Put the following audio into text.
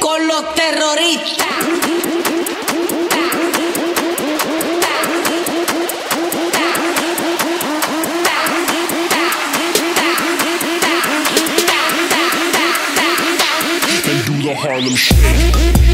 con los terroristas. And do the Harlem Shake.